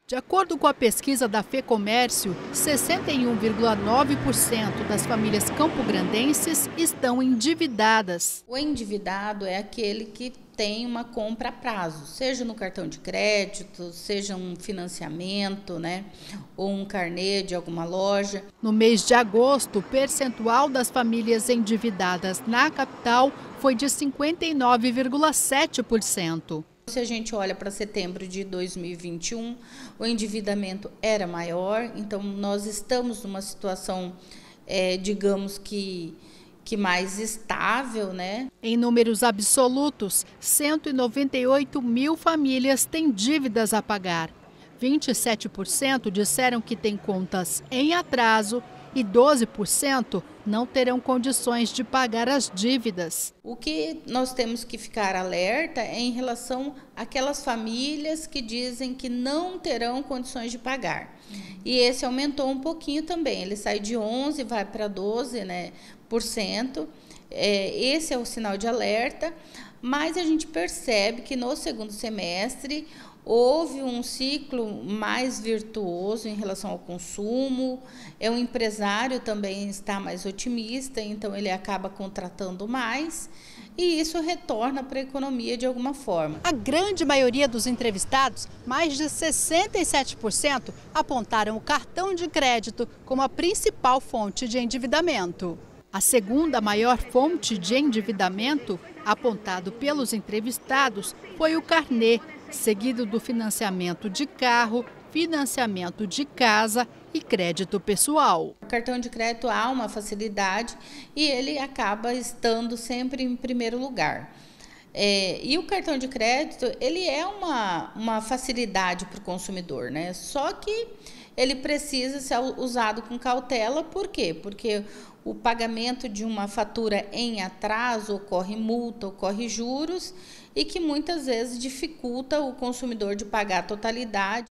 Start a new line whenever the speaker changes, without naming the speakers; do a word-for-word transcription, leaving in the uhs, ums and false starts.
De acordo com a pesquisa da FEComércio, sessenta e um vírgula nove por cento das famílias campograndenses estão endividadas.
O endividado é aquele que tem uma compra a prazo, seja no cartão de crédito, seja um financiamento, né, ou um carnê de alguma loja.
No mês de agosto, o percentual das famílias endividadas na capital foi de cinquenta e nove vírgula sete por cento.
Se a gente olha para setembro de dois mil e vinte e um, o endividamento era maior, então nós estamos numa situação, é, digamos que, que mais estável, né?
Em números absolutos, cento e noventa e oito mil famílias têm dívidas a pagar. vinte e sete por cento disseram que têm contas em atraso e doze por cento não terão condições de pagar as dívidas.
O que nós temos que ficar alerta é em relação àquelas famílias que dizem que não terão condições de pagar. E esse aumentou um pouquinho também, ele sai de onze, vai para doze, né, por cento. É, esse é o sinal de alerta, mas a gente percebe que no segundo semestre houve um ciclo mais virtuoso em relação ao consumo, é um empresário também está mais otimista, então ele acaba contratando mais e isso retorna para a economia de alguma forma.
A grande maioria dos entrevistados, mais de sessenta e sete por cento, apontaram o cartão de crédito como a principal fonte de endividamento. A segunda maior fonte de endividamento, apontado pelos entrevistados, foi o carnê, seguido do financiamento de carro, financiamento de casa e crédito pessoal.
O cartão de crédito há uma facilidade e ele acaba estando sempre em primeiro lugar. É, e o cartão de crédito, ele é uma, uma facilidade para o consumidor, né? Só que ele precisa ser usado com cautela, por quê? Porque o pagamento de uma fatura em atraso ocorre multa, ocorre juros e que muitas vezes dificulta o consumidor de pagar a totalidade.